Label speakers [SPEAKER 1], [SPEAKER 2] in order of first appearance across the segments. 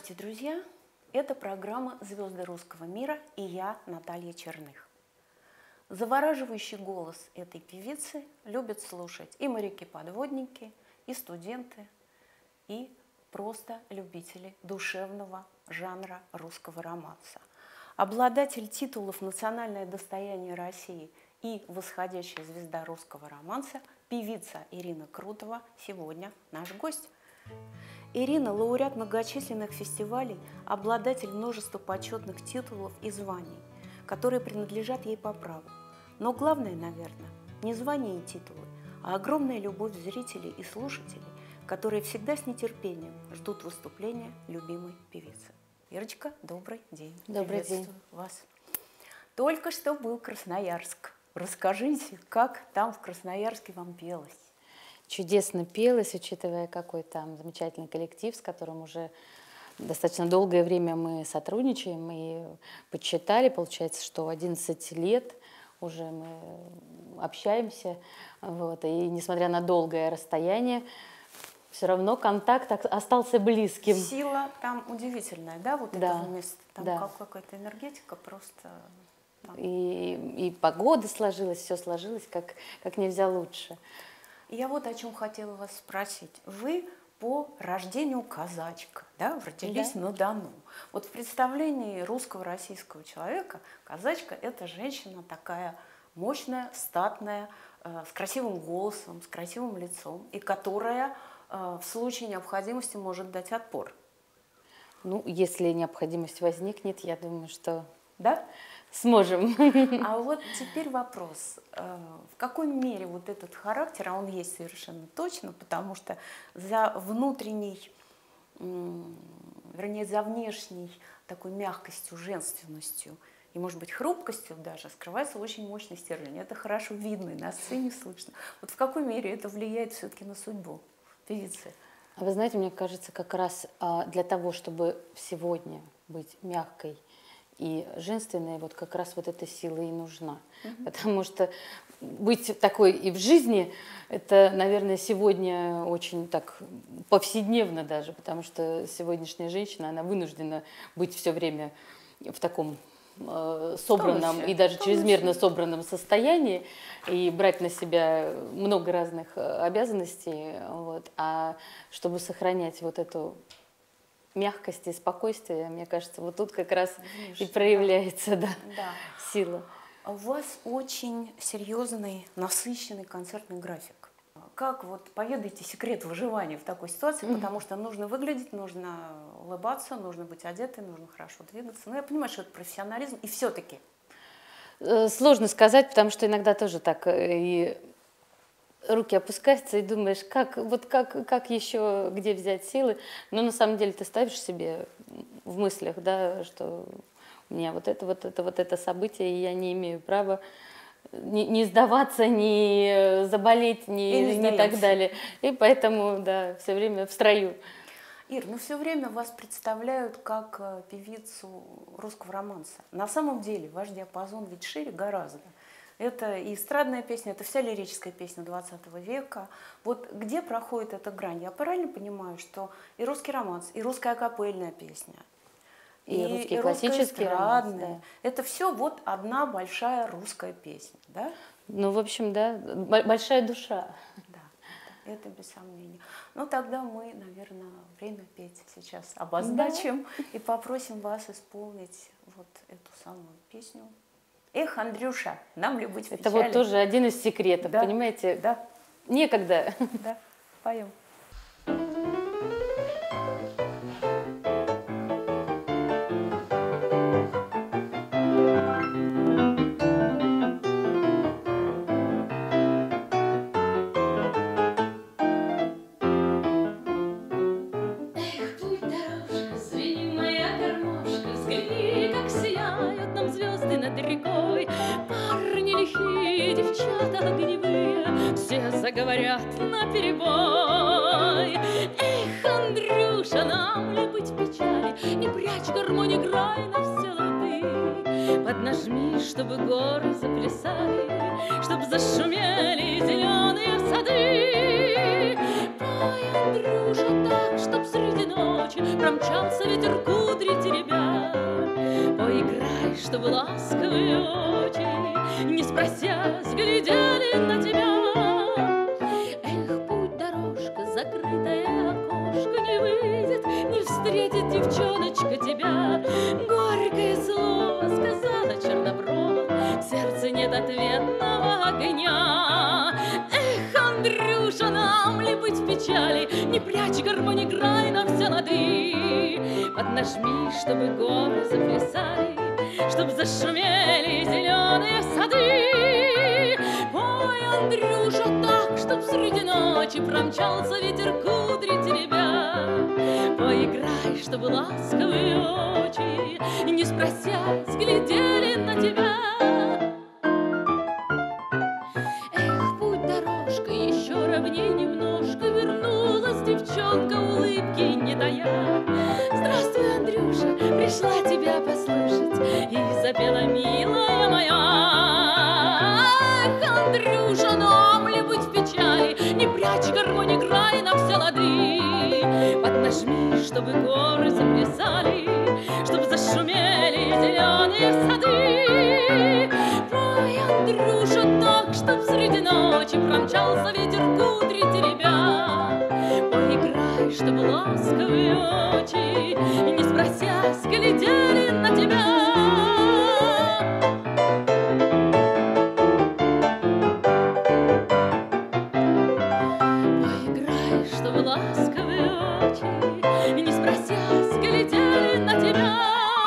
[SPEAKER 1] Здравствуйте, друзья! Это программа «Звезды русского мира» и я, Наталья Черных. Завораживающий голос этой певицы любят слушать и моряки-подводники, и студенты, и просто любители душевного жанра русского романса. Обладатель титулов «Национальное достояние России» и «Восходящая звезда русского романса» певица Ирина Крутова сегодня наш гость. Ирина – лауреат многочисленных фестивалей, обладатель множества почетных титулов и званий, которые принадлежат ей по праву. Но главное, наверное, не звания и титулы, а огромная любовь зрителей и слушателей, которые всегда с нетерпением ждут выступления любимой певицы. Ирочка, добрый день.
[SPEAKER 2] Добрый день.
[SPEAKER 1] Приветствую вас. Только что был Красноярск. Расскажите, как там в Красноярске вам пелось?
[SPEAKER 2] Чудесно пелось, учитывая, какой там замечательный коллектив, с которым уже достаточно долгое время мы сотрудничаем. И подсчитали, получается, что 11 лет уже мы общаемся. Вот, и несмотря на долгое расстояние, все равно контакт остался близким.
[SPEAKER 1] Сила там удивительная, да, вот
[SPEAKER 2] да,
[SPEAKER 1] этого места? Там
[SPEAKER 2] да.
[SPEAKER 1] какая-то энергетика просто...
[SPEAKER 2] И погода сложилась, все сложилось как нельзя лучше.
[SPEAKER 1] Я вот о чем хотела вас спросить. Вы по рождению казачка, да, родились на Дону. Вот в представлении русского, российского человека казачка – это женщина такая мощная, статная, с красивым голосом, с красивым лицом, и которая в случае необходимости может дать отпор.
[SPEAKER 2] Ну, если необходимость возникнет, я думаю, что
[SPEAKER 1] да?
[SPEAKER 2] Сможем.
[SPEAKER 1] А вот теперь вопрос. В какой мере вот этот характер, а он есть совершенно точно, потому что за внутренней, вернее, за внешней такой мягкостью, женственностью и, может быть, хрупкостью даже скрывается очень мощный стержень. Это хорошо видно, и на сцене слышно. Вот в какой мере это влияет все-таки на судьбу певицы?
[SPEAKER 2] Вы знаете, мне кажется, как раз для того, чтобы сегодня быть мягкой и женственная, вот как раз вот эта сила и нужна. Потому что быть такой и в жизни, это, наверное, сегодня очень так повседневно даже, потому что сегодняшняя женщина, она вынуждена быть все время в таком собранном и даже чрезмерно собранном состоянии и брать на себя много разных обязанностей. Вот. А чтобы сохранять вот эту мягкость и спокойствие, мне кажется, вот тут как раз и проявляется сила.
[SPEAKER 1] У вас очень серьезный, насыщенный концертный график. Как вот поведайте секрет выживания в такой ситуации, потому что нужно выглядеть, нужно улыбаться, нужно быть одетой, нужно хорошо двигаться. Ну, я понимаю, что это профессионализм, и все-таки.
[SPEAKER 2] Сложно сказать, потому что иногда тоже так и руки опускаются, и думаешь, как еще, где взять силы. Но на самом деле ты ставишь себе в мыслях, да, что у меня вот это событие, и я не имею права не сдаваться, не заболеть, не так далее. И поэтому, да, все время в строю.
[SPEAKER 1] Ир, ну все время вас представляют как певицу русского романса. На самом деле ваш диапазон ведь шире гораздо. Это и эстрадная песня, это вся лирическая песня 20 века. Вот где проходит эта грань? Я правильно понимаю, что и русский романс, и русская акапельная песня,
[SPEAKER 2] и русский классический романс, да.
[SPEAKER 1] Это все вот одна большая русская песня, да?
[SPEAKER 2] Ну, в общем, да, большая душа.
[SPEAKER 1] Да, это без сомнения. Ну, тогда мы, наверное, время петь сейчас обозначим и попросим вас исполнить вот эту самую песню. Эх, Андрюша, нам ли быть в печали?
[SPEAKER 2] Это вот тоже один из секретов,
[SPEAKER 1] да,
[SPEAKER 2] понимаете?
[SPEAKER 1] Да.
[SPEAKER 2] Некогда.
[SPEAKER 1] Да, поем.
[SPEAKER 3] Говорят наперебой. Эх, Андрюша, нам ли быть в печали? Не прячь гармонь, играй на все лады. Поднажми, чтобы горы заплясали, чтоб зашумели зеленые сады. Пой, Андрюша, так, чтоб среди ночи промчался ветер кудри теребя. Поиграй, чтобы ласковые очи, не спросясь, глядели на тебя. Эх, путь, дорожка, закрытое окошко, не выйдет, не встретит девчоночка тебя. Горькое слово сказала черноброва, в сердце нет ответного огня. Эх, Андрюша, нам ли быть в печали, не прячь гармонь, играй на все лады. Поднажми, чтобы горы заплясали, чтоб зашумели зеленые сады. Пой, Андрюша, так, чтоб среди ночи промчался ветер кудри теребя. Поиграй, чтобы ласковые очи, не спросясь, глядели на тебя. Эх, путь, дорожка, еще ровней немножко, вернулась девчонка, улыбки не тая. Здравствуй, Андрюша, пришла тебя послушать, и запела милая моя. Эх, Андрюша, нам ли быть в печали, не прячь гармонь, играй на все лады. Поднажми, чтобы горы заплясали, чтоб зашумели зеленые сады. Пой, Андрюша, так, чтоб среди ночи промчался ветер кудри теребя. Поиграй, чтобы ласковые очи, не спросясь, глядели на тебя. Поиграй, чтобы ласковые очи, не спросясь, глядели на тебя.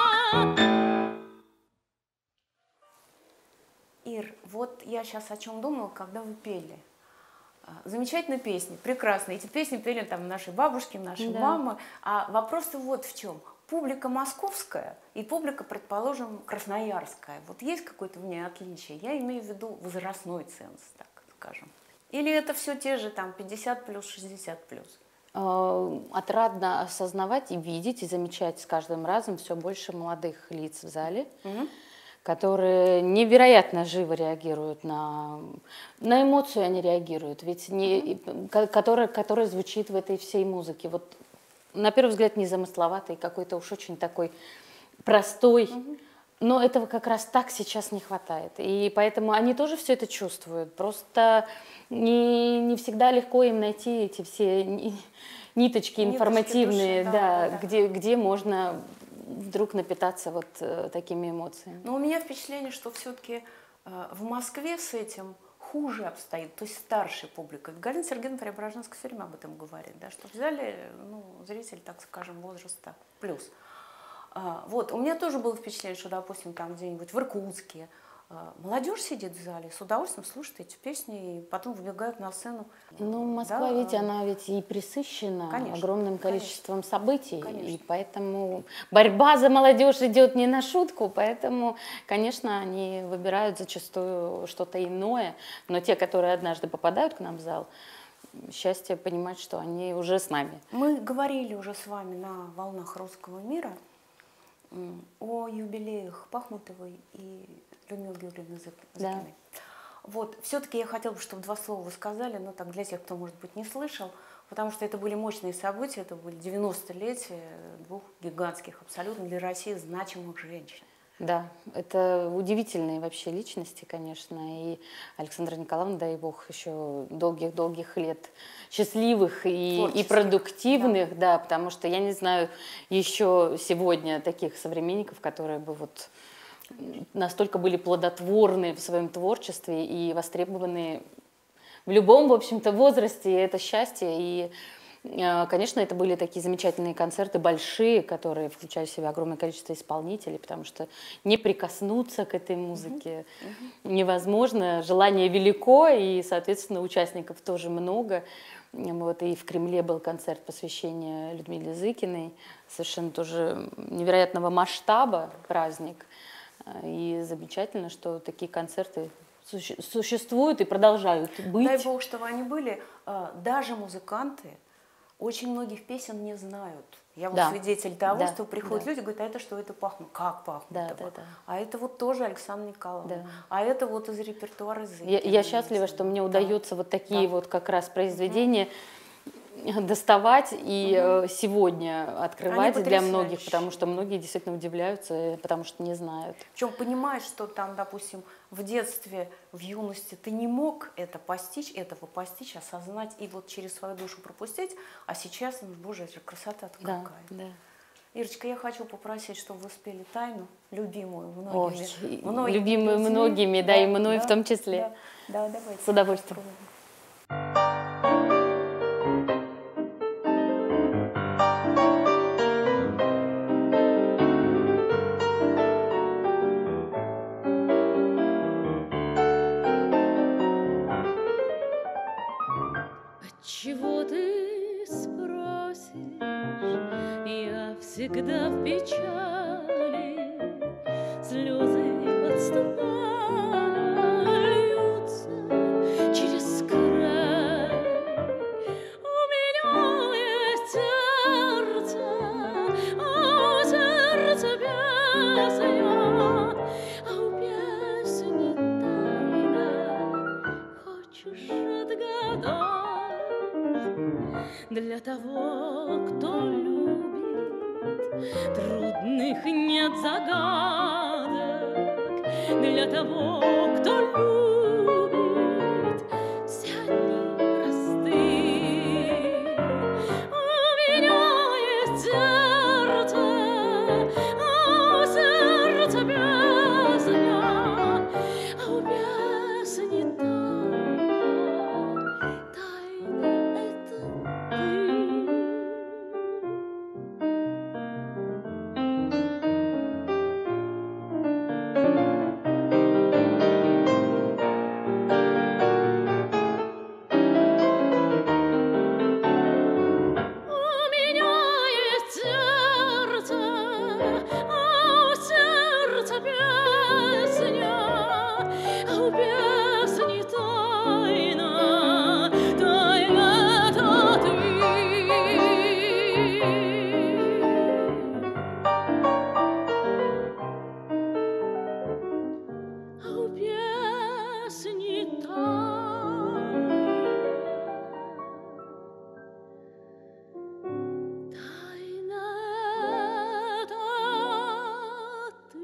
[SPEAKER 1] Ир, вот я сейчас о чем думала, когда вы пели. Замечательные песни, прекрасные. Эти песни пели там наши бабушки, наши мамы. А вопрос-то вот в чем. Публика московская и публика, предположим, красноярская. Вот есть какое-то в ней отличие? Я имею в виду возрастной ценз, так скажем. Или это все те же там 50 плюс, 60 плюс?
[SPEAKER 2] Отрадно осознавать и видеть, и замечать с каждым разом все больше молодых лиц в зале, которые невероятно живо реагируют на эмоцию, они реагируют, ведь которая звучит в этой всей музыке. Вот на первый взгляд незамысловатый, какой-то уж очень такой простой, но этого как раз так сейчас не хватает. И поэтому они тоже все это чувствуют, просто не всегда легко им найти эти все ниточки информативные, души, где можно вдруг напитаться вот такими эмоциями.
[SPEAKER 1] Но у меня впечатление, что все-таки в Москве с этим хуже обстоит, то есть старшая публика. Галина Сергеевна Преображенская все время об этом говорит, да, что в зале зритель, так скажем, возраста плюс. Вот, у меня тоже было впечатление, что, допустим, там где-нибудь в Иркутске молодежь сидит в зале, с удовольствием слушает эти песни и потом выбегают на сцену.
[SPEAKER 2] Ну, Москва ведь, она ведь и присыщена огромным количеством событий, и поэтому борьба за молодежь идет не на шутку, поэтому, конечно, они выбирают зачастую что-то иное, но те, которые однажды попадают к нам в зал, счастье понимать, что они уже с нами.
[SPEAKER 1] Мы говорили уже с вами на «Волнах русского мира» о юбилеях Пахмутовой и Людмилы Георгиевны Зыкиной. Вот, все-таки я хотела бы, чтобы два слова вы сказали, но так для тех, кто, может быть, не слышал, потому что это были мощные события, это были 90-летия двух гигантских, абсолютно для России значимых женщин.
[SPEAKER 2] Да, это удивительные вообще личности, конечно, и Александра Николаевна, дай бог, еще долгих-долгих лет счастливых и продуктивных, да, потому что я не знаю еще сегодня таких современников, которые бы вот настолько были плодотворны в своем творчестве и востребованы в любом, в общем-то, возрасте. Это счастье. И, конечно, это были такие замечательные концерты, большие, которые включали в себя огромное количество исполнителей, потому что не прикоснуться к этой музыке невозможно. Желание велико, и, соответственно, участников тоже много. Вот, и в Кремле был концерт посвящения Людмиле Зыкиной, совершенно тоже невероятного масштаба праздник. И замечательно, что такие концерты существуют и продолжают быть.
[SPEAKER 1] Дай бог, чтобы они были. Даже музыканты очень многих песен не знают. Я вот свидетель того, что приходят люди и говорят, а это что, это Пахмутова? Как Пахмутова? А это вот тоже Александра Николаевна. А это вот из репертуара Зыкиной.
[SPEAKER 2] Я счастлива, что мне удается вот такие вот как раз произведения доставать и сегодня открывать
[SPEAKER 1] Они
[SPEAKER 2] для многих,
[SPEAKER 1] потрясающие.
[SPEAKER 2] потому что многие действительно удивляются, потому что не знают.
[SPEAKER 1] Причем понимаешь, что там, допустим, в детстве, в юности ты не мог этого постичь, осознать и вот через свою душу пропустить, а сейчас, ну, боже, это же красота-то
[SPEAKER 2] Да,
[SPEAKER 1] какая.
[SPEAKER 2] да.
[SPEAKER 1] Ирочка, я хочу попросить, чтобы вы спели «Тайну», любимую
[SPEAKER 2] Ой,
[SPEAKER 1] многими
[SPEAKER 2] любимую
[SPEAKER 1] людьми.
[SPEAKER 2] многими, да, и мной в том числе.
[SPEAKER 1] Да, давайте.
[SPEAKER 2] С удовольствием.
[SPEAKER 1] попробуем.
[SPEAKER 3] Отчего ты спросишь, я всегда в печали, слезы подступая льются через край. У меня есть сердце, сердце песня, а у песни тайна. Хочешь отгадать? Для того, кто любит, трудных нет загадок. Для того, кто любит, все они просты. У меня есть сердце, сердце песня, а у песни тайна это ты. У меня есть сердце, сердце песня, а у песни тайна, тайна это ты. А у песни тайна. Тайна это ты.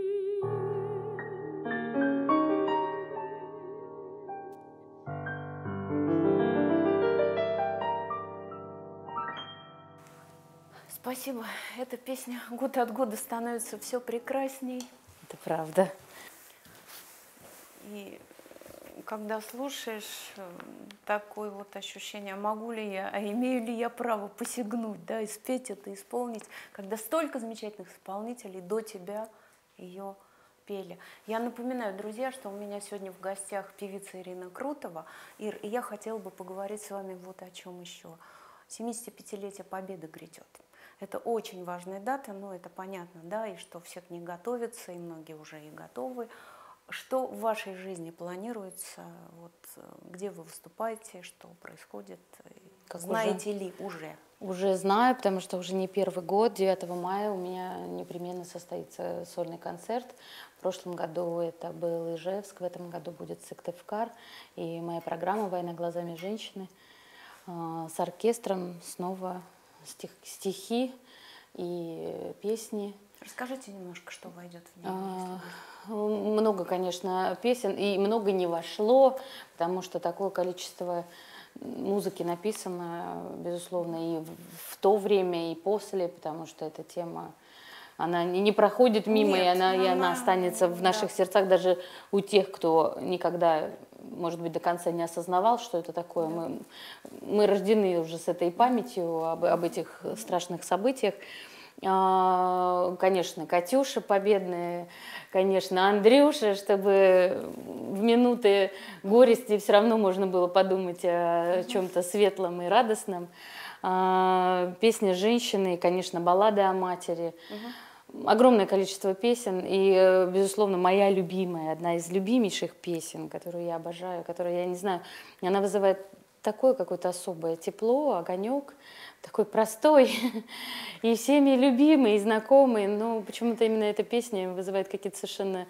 [SPEAKER 1] Спасибо. Эта песня год от года становится все прекрасней.
[SPEAKER 2] Это правда.
[SPEAKER 1] И когда слушаешь, такое вот ощущение, могу ли я, а имею ли я право посягнуть, да, и спеть это, исполнить, когда столько замечательных исполнителей до тебя ее пели. Я напоминаю, друзья, что у меня сегодня в гостях певица Ирина Крутова. Ир, и я хотела бы поговорить с вами вот о чем еще. 75-летие Победы грядет. Это очень важная дата, но это понятно, да, и что все к ней готовятся, и многие уже и готовы. Что в вашей жизни планируется, вот, где вы выступаете, что происходит,
[SPEAKER 2] Как
[SPEAKER 1] знаете ли уже?
[SPEAKER 2] Уже знаю, потому что уже не первый год, 9 мая у меня непременно состоится сольный концерт. В прошлом году это был Ижевск, в этом году будет Сыктывкар. И моя программа «Война глазами женщины» с оркестром, снова стихи и песни.
[SPEAKER 1] Расскажите немножко, что войдет в нее.
[SPEAKER 2] Много, конечно, песен, и много не вошло, потому что такое количество музыки написано, безусловно, и в то время, и после, потому что эта тема, она не проходит мимо,
[SPEAKER 1] Нет,
[SPEAKER 2] и она останется в наших сердцах, даже у тех, кто никогда, может быть, до конца не осознавал, что это такое.
[SPEAKER 1] Да.
[SPEAKER 2] Мы рождены уже с этой памятью об этих страшных событиях. Конечно, Катюша победная, конечно, Андрюша, чтобы в минуты горести все равно можно было подумать о чем-то светлом и радостном. Песни женщины, конечно, баллады о матери. Огромное количество песен, и, безусловно, моя любимая, одна из любимейших песен, которую я обожаю, которую, я не знаю, она вызывает такое какое-то особое тепло, огонек, такой простой и всеми любимый и знакомый, но почему-то именно эта песня вызывает какие-то совершенно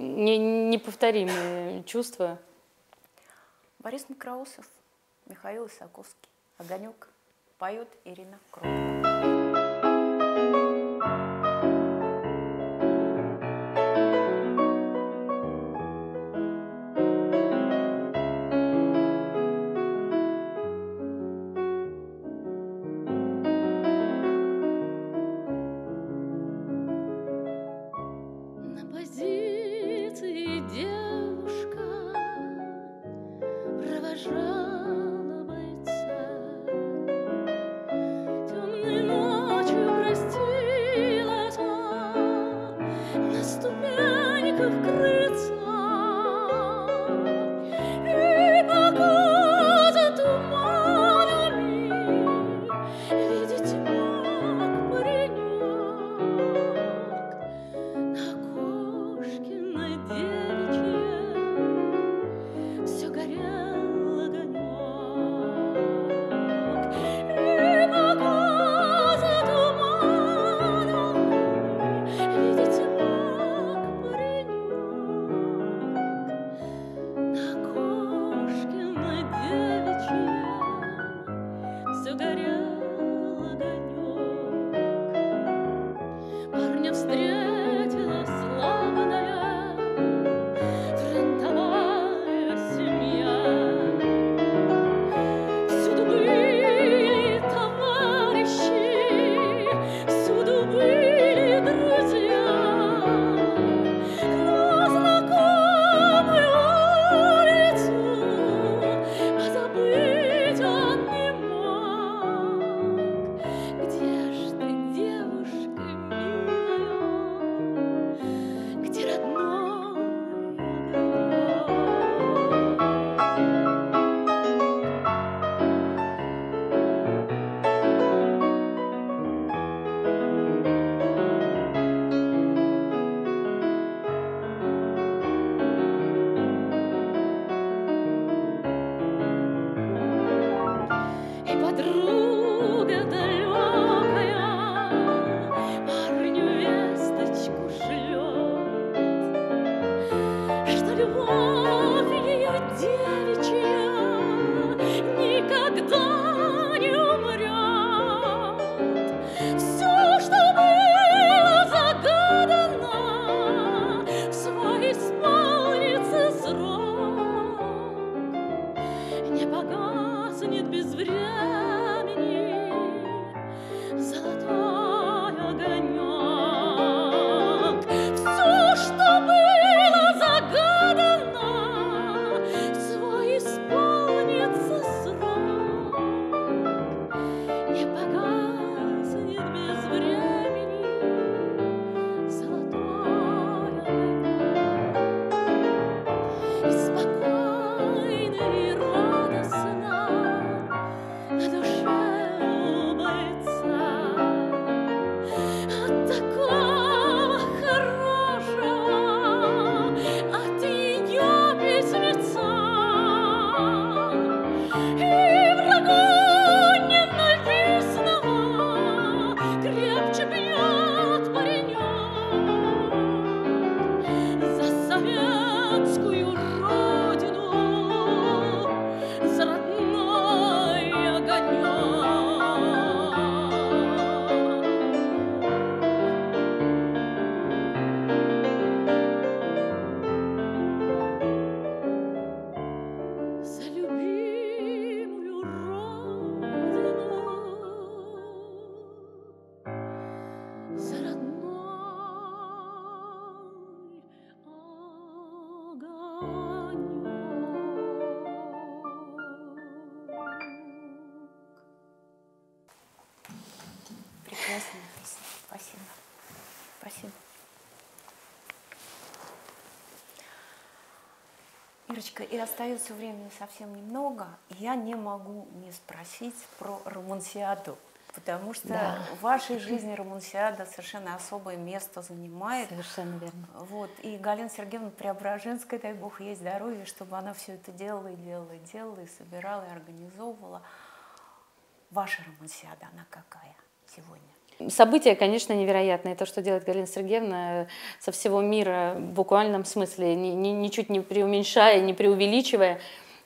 [SPEAKER 2] неповторимые чувства.
[SPEAKER 1] Борис Макроусов, Михаил Исаковский, «Огонек». Поет Ирина Крутова.
[SPEAKER 3] На позиции девушка провожала бойца. Темной ночью простилась на ступеньках крыльца. И пока за туманами видеть мог паренек, на Кошкиной девичьей все горел огонек. И пока за туманом видеть мог паренек, на Кошкиной девичьей все горел огонек. Парня встретила славная фронтовая семья. Всюду были товарищи, всюду были друзья. На знакомую улицу позабыть он не мог. Где ж ты, девушка милая, где родной огонек? И подруга далекая парню весточку шлет, что любовь ее девичья никогда не умрет. Все, что было загадано, в свой исполнится срок. Не погаснет без времени золотой огонек. Все, что было загадано, в свой исполнится срок. Не погаснет без времени золотой огонек. И спокойно, и радостно на душе у бойца от такого хорошего, от ее письмеца. И врагу ненавистного крепче бьет паренек за советскую родину, за родной огонек. За любимую родину, за родной огонек.
[SPEAKER 1] Прекрасная песня. Спасибо. Спасибо. Ирочка, и остается времени совсем немного. Я не могу не спросить про Романсиаду, потому что
[SPEAKER 2] Да.
[SPEAKER 1] в вашей жизни Романсиада совершенно особое место занимает.
[SPEAKER 2] Совершенно верно.
[SPEAKER 1] Вот. И Галина Сергеевна Преображенская, дай бог ей здоровья, чтобы она все это делала, и делала, и делала, и собирала, и организовывала. Ваша Романсиада, она какая сегодня?
[SPEAKER 2] Событие, конечно, невероятное. То, что делает Галина Сергеевна со всего мира в буквальном смысле, ничуть не преуменьшая, не преувеличивая.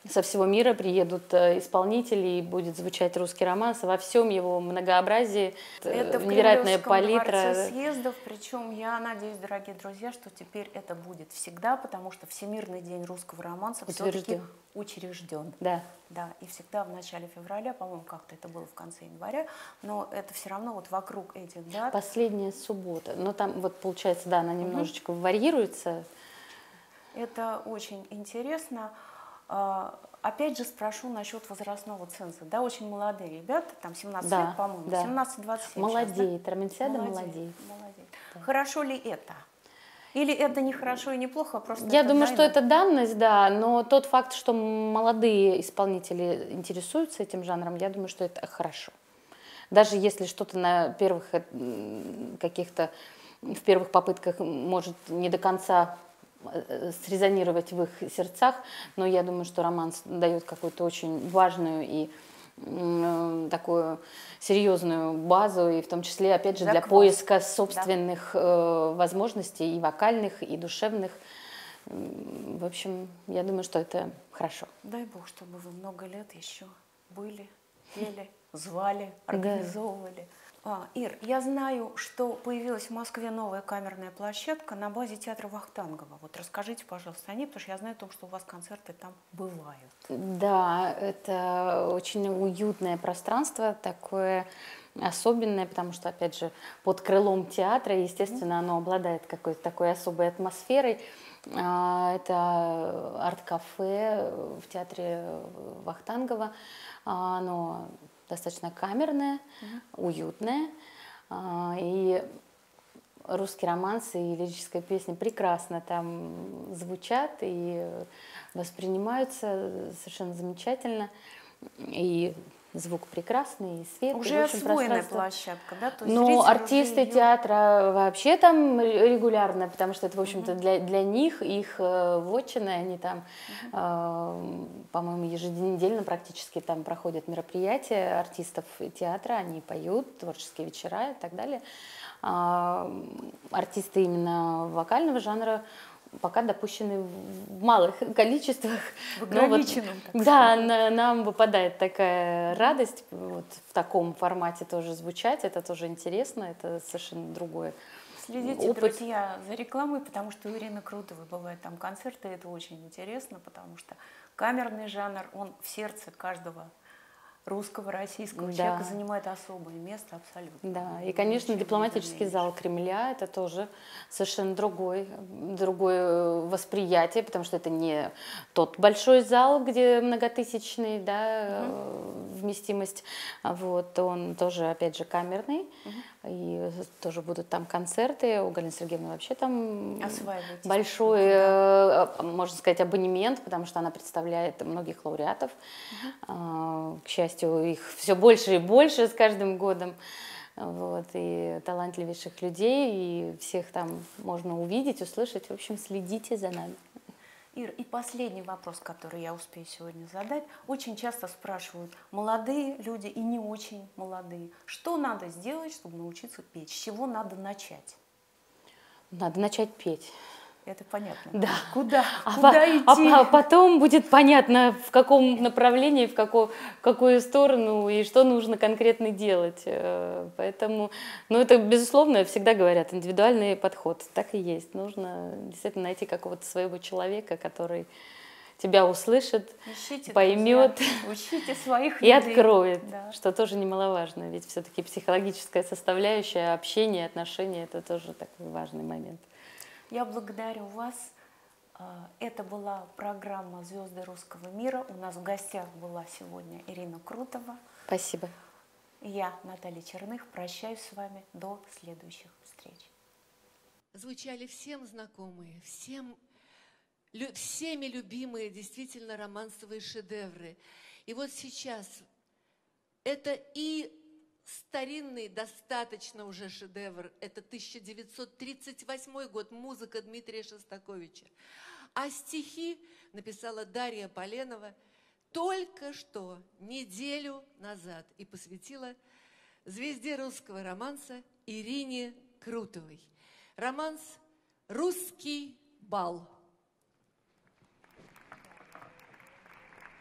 [SPEAKER 2] со всего мира приедут исполнители, и будет звучать русский романс во всем его многообразии.
[SPEAKER 1] Это в
[SPEAKER 2] невероятная
[SPEAKER 1] Кремлевском
[SPEAKER 2] палитра.
[SPEAKER 1] дворце съездов, причем я надеюсь, дорогие друзья, что теперь это будет всегда, потому что Всемирный день русского романса все-таки учрежден.
[SPEAKER 2] Да.
[SPEAKER 1] Да, и всегда в начале февраля, по-моему, как-то это было в конце января, но это все равно вот вокруг этих дат.
[SPEAKER 2] Последняя суббота. Но там вот получается, да, она немножечко варьируется.
[SPEAKER 1] Это очень интересно. Опять же спрошу насчет возрастного ценза. Да, очень молодые ребята, там 17
[SPEAKER 2] Да,
[SPEAKER 1] лет, по-моему,
[SPEAKER 2] да.
[SPEAKER 1] 17-27.
[SPEAKER 2] Молодеет, Романсиада
[SPEAKER 1] Молодеет.
[SPEAKER 2] молодеет.
[SPEAKER 1] Хорошо ли это? Или это не хорошо и не плохо, а просто
[SPEAKER 2] Я
[SPEAKER 1] это
[SPEAKER 2] думаю,
[SPEAKER 1] данность?
[SPEAKER 2] что это данность, да, но тот факт, что молодые исполнители интересуются этим жанром, я думаю, что это хорошо. Даже если что-то на первых каких-то, в первых попытках может не до конца срезонировать в их сердцах, но я думаю, что романс дает какую-то очень важную и такую серьезную базу, и в том числе, опять же, для
[SPEAKER 1] Заквас.
[SPEAKER 2] поиска собственных возможностей и вокальных, и душевных. В общем, я думаю, что это хорошо.
[SPEAKER 1] Дай Бог, чтобы вы много лет еще были, пели, звали, организовывали. Ир, я знаю, что появилась в Москве новая камерная площадка на базе театра Вахтангова. Вот расскажите, пожалуйста, о ней, потому что я знаю о том, что у вас концерты там бывают.
[SPEAKER 2] Да, это очень уютное пространство, такое особенное, потому что, опять же, под крылом театра, естественно, оно обладает какой-то такой особой атмосферой. Это арт-кафе в театре Вахтангова. Оно достаточно камерное, уютное. И русский романс и лирическая песня прекрасно там звучат и воспринимаются совершенно замечательно. И звук прекрасный, и свет.
[SPEAKER 1] Уже
[SPEAKER 2] и, в общем,
[SPEAKER 1] освоенная
[SPEAKER 2] пространство.
[SPEAKER 1] площадка, да? То есть
[SPEAKER 2] Но
[SPEAKER 1] зритель
[SPEAKER 2] артисты
[SPEAKER 1] уже её-
[SPEAKER 2] театра вообще там регулярно, потому что это, в общем-то, для них, их вотчина, они там, по-моему, еженедельно практически там проходят мероприятия артистов театра, они поют, творческие вечера и так далее. Артисты именно вокального жанра пока допущены в малых количествах.
[SPEAKER 1] В
[SPEAKER 2] Но вот,
[SPEAKER 1] ограниченном, так
[SPEAKER 2] да,
[SPEAKER 1] сказать.
[SPEAKER 2] нам выпадает такая радость вот в таком формате тоже звучать. Это тоже интересно, это совершенно другое.
[SPEAKER 1] Следите,
[SPEAKER 2] опыт.
[SPEAKER 1] друзья, за рекламой, потому что у Ирины Крутовой бывают там концерты, и это очень интересно, потому что камерный жанр, он в сердце каждого русского, российского
[SPEAKER 2] Да.
[SPEAKER 1] человека занимает особое место абсолютно.
[SPEAKER 2] Да, и, конечно, дипломатический зал Кремля – это тоже совершенно другое восприятие, потому что это не тот большой зал, где многотысячный, да, вместимость, вот, он тоже, опять же, камерный, и тоже будут там концерты, у Галины Сергеевны вообще там
[SPEAKER 1] Осваиваетесь
[SPEAKER 2] большой, можно сказать, абонемент, потому что она представляет многих лауреатов, к счастью, их все больше и больше с каждым годом, вот, и талантливейших людей, и всех там можно увидеть, услышать. В общем, следите за нами.
[SPEAKER 1] Ир, и последний вопрос, который я успею сегодня задать. Очень часто спрашивают молодые люди и не очень молодые, что надо сделать, чтобы научиться петь, с чего надо начать?
[SPEAKER 2] Надо начать петь.
[SPEAKER 1] Это понятно.
[SPEAKER 2] Да.
[SPEAKER 1] Куда
[SPEAKER 2] А
[SPEAKER 1] идти?
[SPEAKER 2] потом будет понятно, в каком направлении, в какую сторону и что нужно конкретно делать. Поэтому, ну, это, безусловно, всегда говорят, индивидуальный подход. Так и есть. Нужно действительно найти какого-то своего человека, который тебя услышит,
[SPEAKER 1] Ищите,
[SPEAKER 2] поймет
[SPEAKER 1] друзья, учите своих
[SPEAKER 2] и
[SPEAKER 1] людей.
[SPEAKER 2] откроет,
[SPEAKER 1] Да.
[SPEAKER 2] что тоже немаловажно. Ведь все-таки психологическая составляющая, общение, отношения – это тоже такой важный момент.
[SPEAKER 1] Я благодарю вас. Это была программа «Звезды русского мира». У нас в гостях была сегодня Ирина Крутова.
[SPEAKER 2] Спасибо.
[SPEAKER 1] Я, Наталья Черных, прощаюсь с вами до следующих встреч.
[SPEAKER 4] Звучали всем знакомые, всеми любимые действительно романсовые шедевры. И вот сейчас это и старинный достаточно уже шедевр, это 1938 год, музыка Дмитрия Шостаковича. А стихи написала Дарья Поленова только что, неделю назад, и посвятила звезде русского романса Ирине Крутовой. Романс «Русский бал».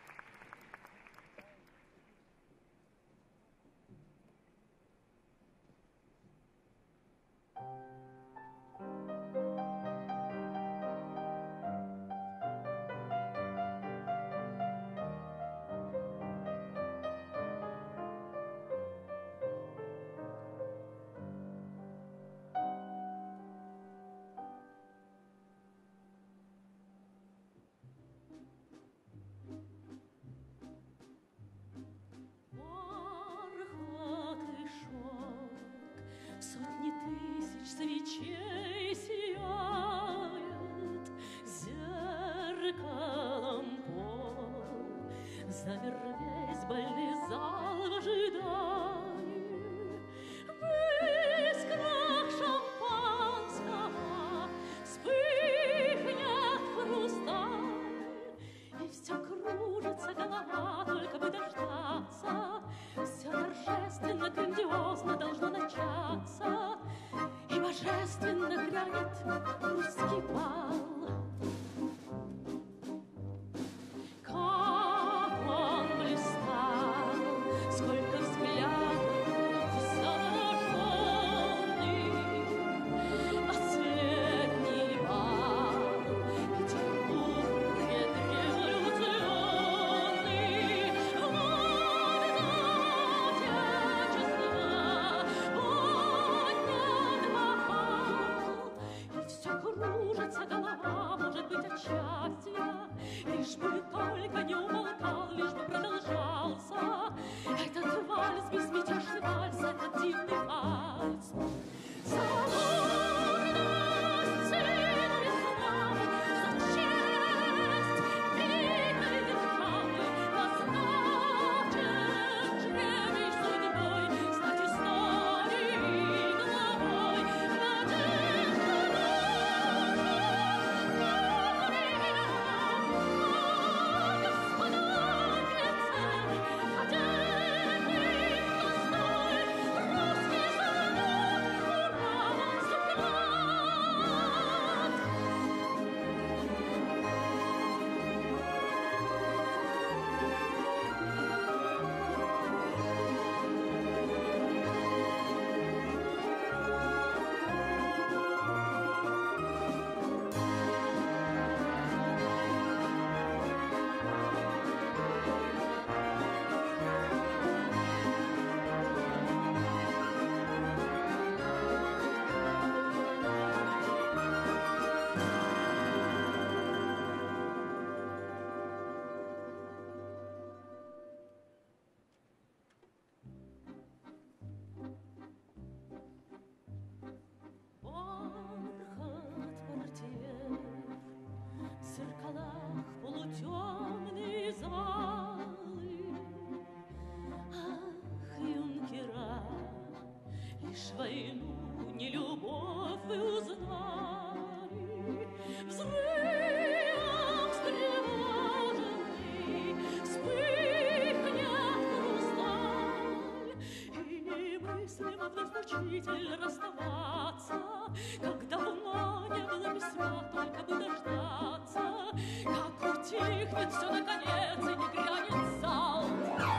[SPEAKER 3] взвыем встревоженный, вспыхнет хрусталь, и мыслимо вновь мучительно расставаться, как давно не было письма, только бы дождаться, как утихнет все наконец и не грянет залп.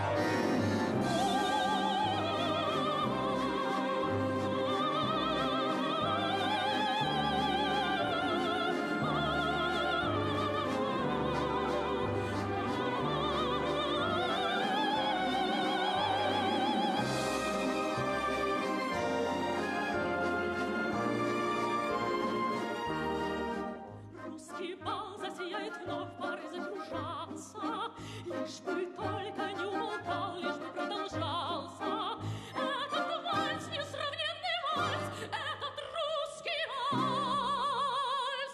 [SPEAKER 3] Русский бал засияет вновь, пары закружатся, лишь бы только не умолкал, лишь бы продолжался этот вальс, несравненный вальс, этот русский вальс.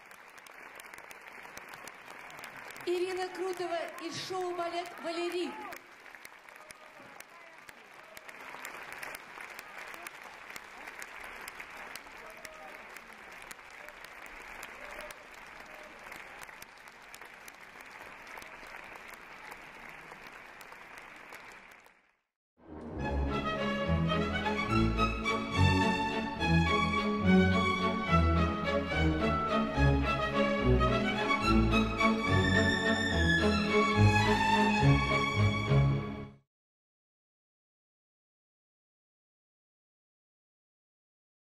[SPEAKER 4] Ирина Крутова и шоу-балет «Валерий».